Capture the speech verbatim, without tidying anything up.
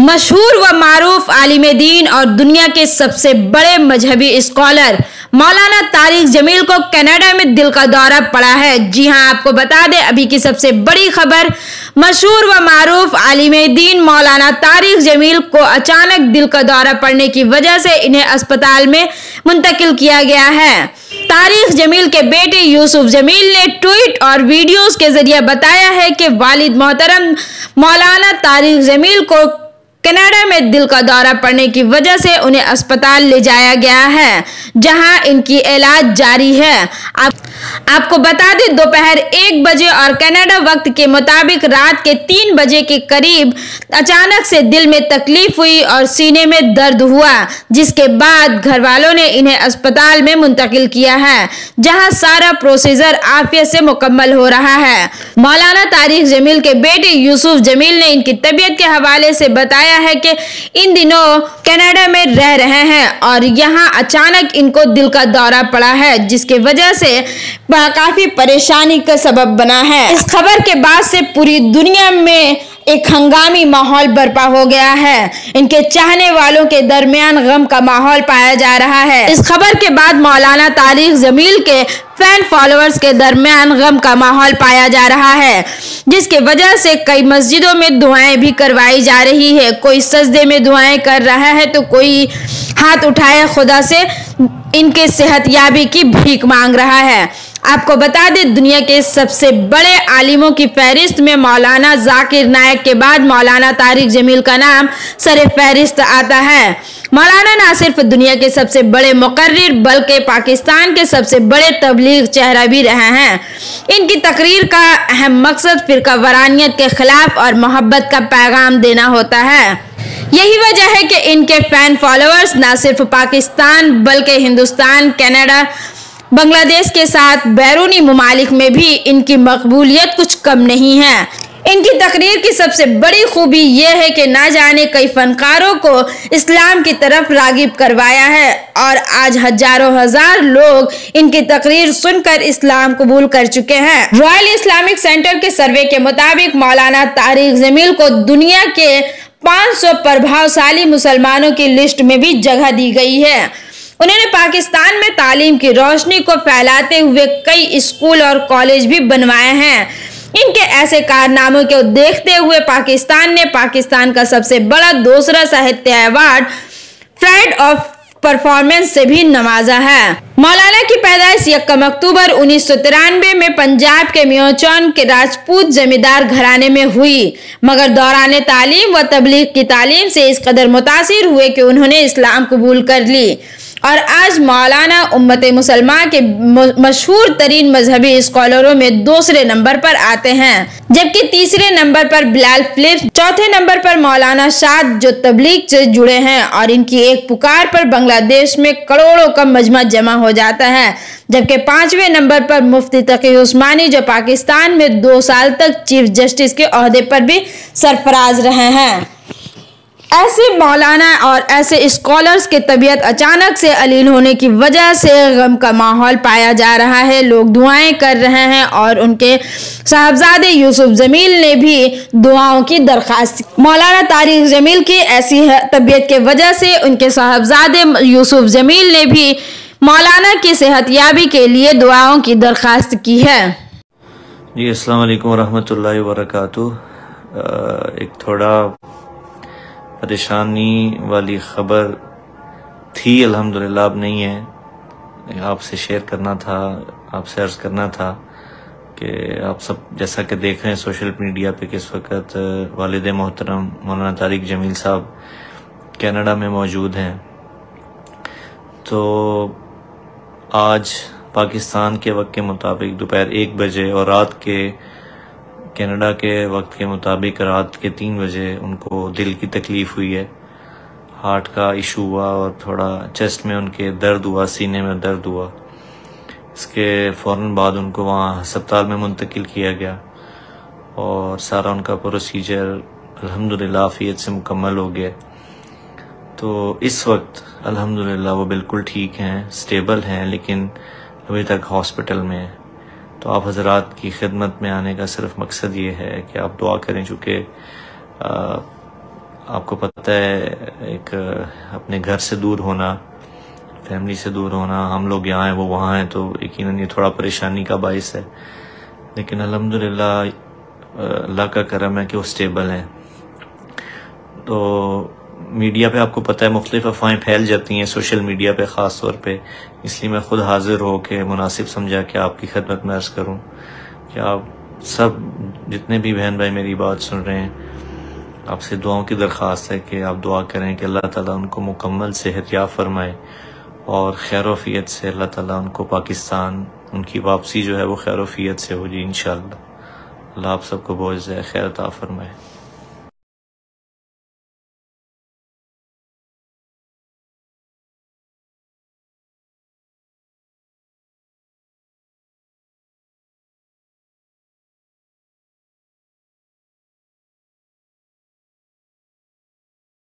مشہور و معروف عالم دین اور دنیا کے سب سے بڑے مذہبی اسکالر مولانا طارق جمیل کو کینیڈا میں دل کا دورہ پڑا ہے۔ جی ہاں، آپ کو بتا دیں ابھی کی سب سے بڑی خبر، مشہور و معروف عالم دین مولانا طارق جمیل کو اچانک دل کا دورہ پڑنے کی وجہ سے انہیں اسپتال میں منتقل کیا گیا ہے۔ طارق جمیل کے بیٹے یوسف جمیل نے ٹویٹ اور ویڈیوز کے ذریعے بتایا ہے کہ والد محترم مولانا طارق جمیل کو کینیڈا میں دل کا دورہ پڑنے کی وجہ سے انہیں اسپتال لے جایا گیا ہے، جہاں ان کی علاج جاری ہے۔ آپ آپ کو بتا دیں دوپہر ایک بجے اور کینیڈا وقت کے مطابق رات کے تین بجے کے قریب اچانک سے دل میں تکلیف ہوئی اور سینے میں درد ہوا، جس کے بعد گھر والوں نے انہیں اسپتال میں منتقل کیا ہے، جہاں سارا پروسیجر عافیت سے مکمل ہو رہا ہے۔ مولانا طارق جمیل کے بیٹے یوسف جمیل نے ان کی طبیعت کے حوالے سے بتایا ہے کہ ان دنوں کینیڈا میں رہ رہے ہیں اور یہاں اچانک ان کو دل کا دورہ پڑا ہے، جس کی وجہ سے کافی پریشانی کا سبب بنا ہے۔ اس خبر کے بعد سے پوری دنیا میں ایک ہنگامی ماحول برپا ہو گیا ہے۔ ان کے چاہنے والوں کے درمیان غم کا ماحول پایا جا رہا ہے۔ اس خبر کے بعد مولانا طارق جمیل کے فین فالوورز کے درمیان غم کا ماحول پایا جا رہا ہے، جس کی وجہ سے کئی مسجدوں میں دعائیں بھی کروائی جا رہی ہے۔ کوئی سجدے میں دعائیں کر رہا ہے تو کوئی ہاتھ اٹھائے خدا سے ان کے صحت یابی کی بھیک مانگ رہا ہے۔ آپ کو بتا دیں دنیا کے سب سے بڑے عالموں کی فہرست میں مولانا ذاکر نائک کے بعد مولانا طارق جمیل کا نام سر فہرست آتا ہے۔ مولانا نہ صرف دنیا کے سب سے بڑے مقرر بلکہ پاکستان کے سب سے بڑے تبلیغ چہرہ بھی رہے ہیں۔ ان کی تقریر کا اہم مقصد فرقہ وارانیت کے خلاف اور محبت کا پیغام دینا ہوتا ہے۔ یہی وجہ ہے کہ ان کے فین فالوورز نہ صرف پاکستان بلکہ ہندوستان، کینیڈا، بنگلہ دیش کے ساتھ بیرونی ممالک میں بھی ان کی مقبولیت کچھ کم نہیں ہے۔ ان کی تقریر کی سب سے بڑی خوبی یہ ہے کہ نہ جانے کئی فنکاروں کو اسلام کی طرف راغب کروایا ہے اور آج ہزاروں ہزار لوگ ان کی تقریر سن کر اسلام قبول کر چکے ہیں۔ رائل اسلامک سینٹر کے سروے کے مطابق مولانا طارق جمیل کو دنیا کے پانچ سو پربھاوشالی مسلمانوں کی لسٹ میں بھی جگہ دی گئی ہے۔ انہوں نے پاکستان میں تعلیم کی روشنی کو پھیلاتے ہوئے کئی اسکول اور کالج بھی بنوائے ہیں۔ ان کے ایسے کارناموں کو دیکھتے ہوئے پاکستان نے پاکستان کا سب سے بڑا دوسرا Sahitya award pride of performance سے بھی نوازا ہے۔ مولانا کی پیدائش یکم اکتوبر انیس سو ترانوے میں پنجاب کے میوچون کے راجپوت زمیندار گھرانے میں ہوئی، مگر دوران تعلیم و تبلیغ کی تعلیم سے اس قدر متاثر ہوئے کہ انہوں نے اسلام قبول کر لی اور آج مولانا امت مسلمہ کے مشہور ترین مذہبی اسکالروں میں دوسرے نمبر پر آتے ہیں، جبکہ تیسرے نمبر پر بلال فلپس، چوتھے نمبر پر مولانا شاد جو تبلیغ سے جڑے ہیں اور ان کی ایک پکار پر بنگلہ دیش میں کروڑوں کا مجمع جمع ہو جاتا ہے، جبکہ پانچویں نمبر پر مفتی تقی عثمانی جو پاکستان میں دو سال تک چیف جسٹس کے عہدے پر بھی سرفراز رہے ہیں۔ ایسے مولانا اور ایسے اسکالرز کے طبیعت اچانک سے علیل ہونے کی وجہ سے غم کا ماحول پایا جا رہا ہے۔ لوگ دعائیں کر رہے ہیں اور ان کے صاحبزادے یوسف جمیل نے بھی دعاؤں کی درخواست کی۔ مولانا طارق جمیل کی ایسی طبیعت کی وجہ سے ان کے صاحبزادے یوسف جمیل نے بھی مولانا کی صحت یابی کے لیے دعاؤں کی درخواست کی ہے۔ جی السلام علیکم ورحمۃ اللہ وبرکاتہ۔ ایک تھوڑا پریشانی والی خبر تھی، الحمدللہ اب نہیں ہے، آپ سے شیئر کرنا تھا، آپ سے عرض کرنا تھا کہ آپ سب جیسا کہ دیکھ رہے ہیں سوشل میڈیا پہ کہ اس وقت والد محترم مولانا طارق جمیل صاحب کینیڈا میں موجود ہیں۔ تو آج پاکستان کے وقت کے مطابق دوپہر ایک بجے اور رات کے کینیڈا کے وقت کے مطابق رات کے تین بجے ان کو دل کی تکلیف ہوئی ہے، ہارٹ کا ایشو ہوا اور تھوڑا چیسٹ میں ان کے درد ہوا، سینے میں درد ہوا۔ اس کے فوراً بعد ان کو وہاں ہسپتال میں منتقل کیا گیا اور سارا ان کا پروسیجر الحمدللہ عافیت سے مکمل ہو گیا۔ تو اس وقت الحمدللہ وہ بالکل ٹھیک ہیں، سٹیبل ہیں، لیکن ابھی تک ہاسپٹل میں ہیں۔ تو آپ حضرات کی خدمت میں آنے کا صرف مقصد یہ ہے کہ آپ دعا کریں، چونکہ آپ کو پتہ ہے ایک اپنے گھر سے دور ہونا، فیملی سے دور ہونا، ہم لوگ یہاں ہیں وہ وہاں ہیں، تو یقیناً یہ تھوڑا پریشانی کا باعث ہے، لیکن الحمدللہ اللہ کا کرم ہے کہ وہ سٹیبل ہیں۔ تو میڈیا پہ آپ کو پتہ ہے مختلف افواہیں پھیل جاتی ہیں، سوشل میڈیا پہ خاص طور پہ، اس لیے میں خود حاضر ہو کے مناسب سمجھا کہ آپ کی خدمت میں عرض کروں کہ آپ سب جتنے بھی بہن بھائی میری بات سن رہے ہیں، آپ سے دعاؤں کی درخواست ہے کہ آپ دعا کریں کہ اللہ تعالیٰ ان کو مکمل صحت یاب فرمائے، اور خیر و عافیت سے اللہ تعالیٰ ان کو پاکستان، ان کی واپسی جو ہے وہ خیر و عافیت سے ہو جی انشاءاللہ۔ اللہ آپ سب کو بہت خیر عطا فرمائے۔